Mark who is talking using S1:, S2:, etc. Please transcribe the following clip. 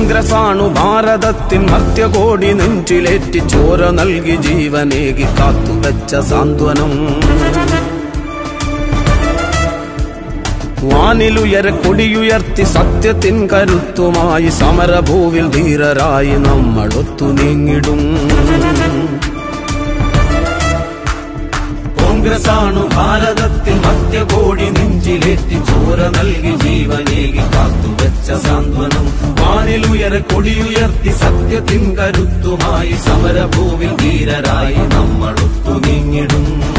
S1: കോൺഗ്രസാണു ഭാരതത്തിൻ മർത്യകോടി നെഞ്ചിലേറ്റി ചോര നൽകി ജീവനേകി കാത്തുവെച്ച സാന്ത്വനം. വാനിലുയര കൊടിയുയർത്തി സത്യത്തിൻ കരുത്തുമായി സമരഭൂവിൽ ധീരരായി നമ്മളൊത്തു നീങ്ങിടും. കോൺഗ്രസാണു ഭാരതത്തിൻ മധ്യകോടി നെഞ്ചിലേറ്റി ചോര നൽകി ജീവനേകി കാത്തുവെച്ച സാന്ത്വനം. വാനിലുയര കൊടിയുയർത്തി സത്യത്തിൻ കരുത്തുമായി സമരഭൂവിൽ ധീരരായി നമ്മളൊത്തു നീങ്ങിടും.